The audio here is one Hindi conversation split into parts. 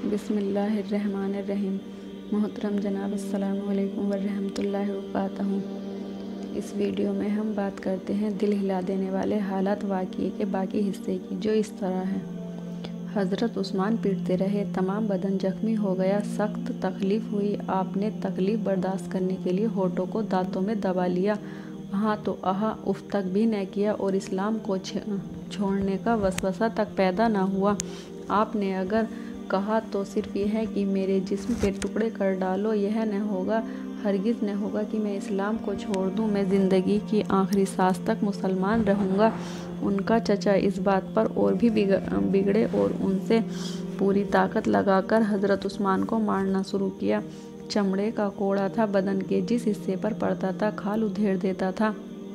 बिस्मिल्लाहिर्रहमानिर्रहीम। मोहतरम जनाब अस्सलामु अलैकुम वरहमतुल्लाहि वबरकातुहू। इस वीडियो में हम बात करते हैं दिल हिला देने वाले हालात वाक़ये के बाकी हिस्से की, जो इस तरह है। हज़रत उस्मान पीटते रहे, तमाम बदन जख्मी हो गया, सख्त तकलीफ़ हुई। आपने तकलीफ़ बर्दाश्त करने के लिए होठों को दांतों में दबा लिया, हाँ तो आहा उफ तक भी न किया और इस्लाम को छोड़ने का वसवसा तक पैदा न हुआ। आपने अगर कहा तो सिर्फ यह है कि मेरे जिस्म पे टुकड़े कर डालो, यह न होगा, हरगिज़ न होगा कि मैं इस्लाम को छोड़ दूँ। मैं ज़िंदगी की आखिरी सांस तक मुसलमान रहूँगा। उनका चचा इस बात पर और भी बिगड़े और उनसे पूरी ताकत लगाकर हज़रत उस्मान को मारना शुरू किया। चमड़े का कोड़ा था, बदन के जिस हिस्से पर पड़ता था खाल उधेड़ देता था।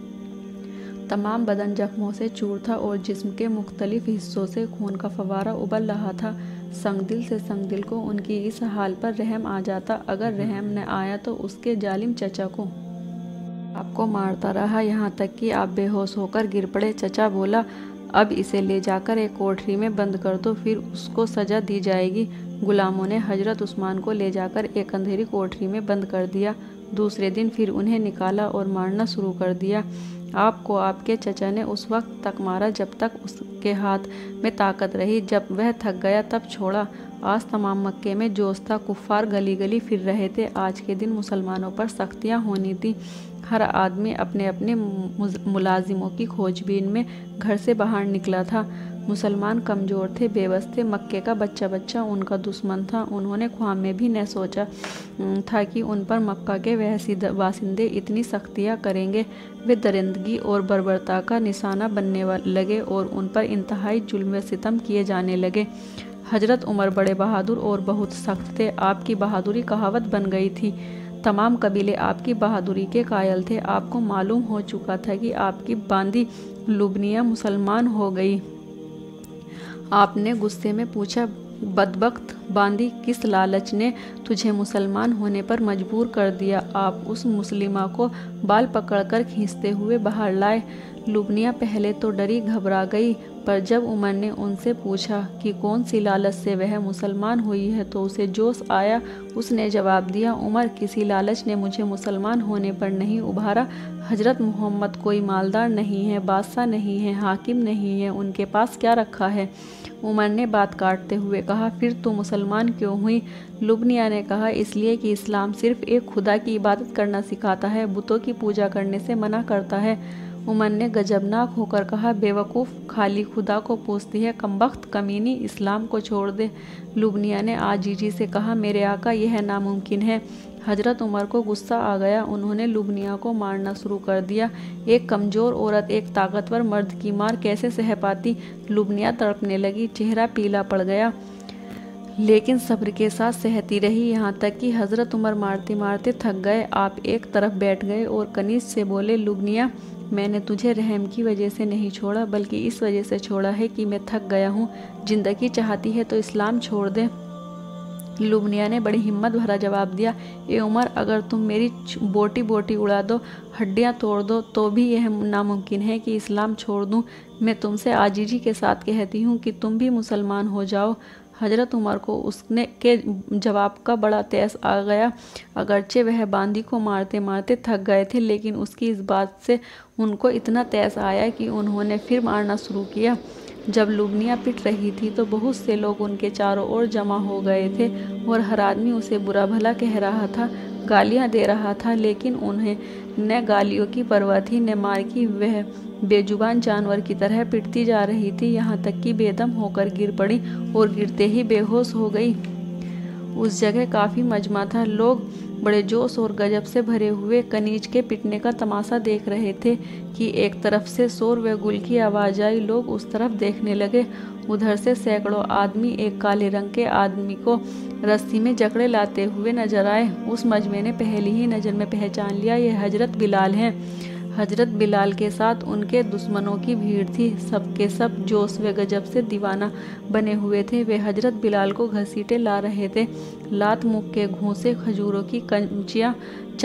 तमाम बदन जख्मों से चूर था और जिस्म के मुख्तलिफ हिस्सों से खून का फवारा उबल रहा था। संगदिल से संगदिल को उनकी इस हाल पर रहम आ जाता। अगर रहम न आया तो उसके जालिम चचा को। आपको मारता रहा यहाँ तक कि आप बेहोश होकर गिर पड़े। चचा बोला, अब इसे ले जाकर एक कोठरी में बंद कर दो, फिर उसको सजा दी जाएगी। गुलामों ने हजरत उस्मान को ले जाकर एक अंधेरी कोठरी में बंद कर दिया। दूसरे दिन फिर उन्हें निकाला और मारना शुरू कर दिया। आपको आपके चचा ने उस वक्त तक मारा जब तक उसके हाथ में ताकत रही। जब वह थक गया तब छोड़ा। आज तमाम मक्के में जोश था, कुफ्फार गली गली फिर रहे थे। आज के दिन मुसलमानों पर सख्तियाँ होनी थी। हर आदमी अपने अपने मुलाजिमों की खोजबीन में घर से बाहर निकला था। मुसलमान कमज़ोर थे, बेबस थे। मक्के का बच्चा बच्चा उनका दुश्मन था। उन्होंने ख्वाब में भी न सोचा था कि उन पर मक्का के वासिंदे इतनी सख्तियाँ करेंगे। वे दरिंदगी और बर्बरता का निशाना बनने लगे और उन पर इंतहाई जुल्म व सितम किए जाने लगे। हजरत उमर बड़े बहादुर और बहुत सख्त थे। आपकी बहादुरी कहावत बन गई थी। तमाम कबीले आपकी बहादुरी के कायल थे। आपको मालूम हो चुका था कि आपकी बांदी लुबनिया मुसलमान हो गई। आपने गुस्से में पूछा, बदबख्त बांदी, किस लालच ने तुझे मुसलमान होने पर मजबूर कर दिया? आप उस मुस्लिमा को बाल पकड़कर खींचते हुए बाहर लाए। लुबनिया पहले तो डरी घबरा गई, पर जब उमर ने उनसे पूछा कि कौन सी लालच से वह मुसलमान हुई है तो उसे जोश आया। उसने जवाब दिया, उमर, किसी लालच ने मुझे मुसलमान होने पर नहीं उभारा। हजरत मोहम्मद कोई मालदार नहीं है, बादशाह नहीं है, हाकिम नहीं है, उनके पास क्या रखा है? उमर ने बात काटते हुए कहा, फिर तो मुसलमान क्यों हुई? लुबनिया ने कहा, इसलिए कि इस्लाम सिर्फ एक खुदा की इबादत करना सिखाता है, बुतों की पूजा करने से मना करता है। उमर ने गजबनाक होकर कहा, बेवकूफ़, खाली खुदा को पूछती है, कमबख्त, कमीनी, इस्लाम को छोड़ दे। लुबनिया ने आजीजी से कहा, मेरे आका, यह नामुमकिन है। हजरत उमर को गुस्सा आ गया। उन्होंने लुबनिया को मारना शुरू कर दिया। एक कमज़ोर औरत एक ताकतवर मर्द की मार कैसे सह पाती? लुबनिया तड़पने लगी, चेहरा पीला पड़ गया, लेकिन सब्र के साथ सहती रही, यहाँ तक कि हज़रत उमर मारते मारते थक गए। आप एक तरफ बैठ गए और कनीज से बोले, लुबनिया, मैंने तुझे रहम की वजह से नहीं छोड़ा, बल्कि इस वजह से छोड़ा है कि मैं थक गया हूँ। ज़िंदगी चाहती है तो इस्लाम छोड़ दे। लुबनिया ने बड़ी हिम्मत भरा जवाब दिया, ए उमर, अगर तुम मेरी बोटी बोटी उड़ा दो, हड्डियाँ तोड़ दो, तो भी यह नामुमकिन है कि इस्लाम छोड़ दूँ। मैं तुमसे आजीजी के साथ कहती हूँ कि तुम भी मुसलमान हो जाओ। हजरत उमर को उसने के जवाब का बड़ा तैस आ गया। अगरचे वह बांदी को मारते मारते थक गए थे, लेकिन उसकी इस बात से उनको इतना तैस आया कि उन्होंने फिर मारना शुरू किया। जब लुबनिया पिट रही थी तो बहुत से लोग उनके चारों ओर जमा हो गए थे और हर आदमी उसे बुरा भला कह रहा था, गालियां दे रहा था, लेकिन उन्हें न गालियों की परवाह थी न मार की। वह बेजुबान जानवर की तरह पिटती जा रही थी, यहाँ तक कि बेदम होकर गिर पड़ी और गिरते ही बेहोश हो गई। उस जगह काफ़ी मजमा था। लोग बड़े जोश और गजब से भरे हुए कनीज के पिटने का तमाशा देख रहे थे कि एक तरफ से शोर व गुल की आवाज़ आई। लोग उस तरफ देखने लगे। उधर से सैकड़ों आदमी एक काले रंग के आदमी को रस्सी में जकड़े लाते हुए नजर आए। उस मजमे ने पहली ही नज़र में पहचान लिया, यह हजरत बिलाल हैं। हजरत बिलाल के साथ उनके दुश्मनों की भीड़ थी। सबके सब जोश व गजब से दीवाना बने हुए थे। वे हजरत बिलाल को घसीटे ला रहे थे। लात मुख के घूंसे, खजूरों की कंचियाँ,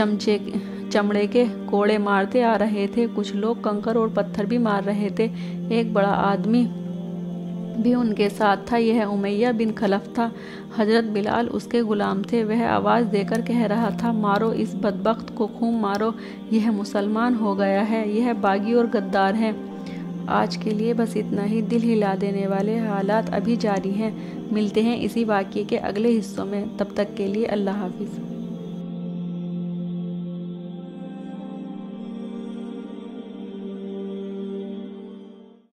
चमड़े के कोड़े मारते आ रहे थे। कुछ लोग कंकर और पत्थर भी मार रहे थे। एक बड़ा आदमी भी उनके साथ था। यह उमैया बिन खलफ था। हजरत बिलाल उसके गुलाम थे। वह आवाज़ देकर कह रहा था, मारो इस बदबख्त को, खूब मारो, यह मुसलमान हो गया है, यह बागी और गद्दार है। आज के लिए बस इतना ही। दिल हिला देने वाले हालात अभी जारी हैं। मिलते हैं इसी वाक़ये के अगले हिस्सों में। तब तक के लिए अल्लाह हाफिज़।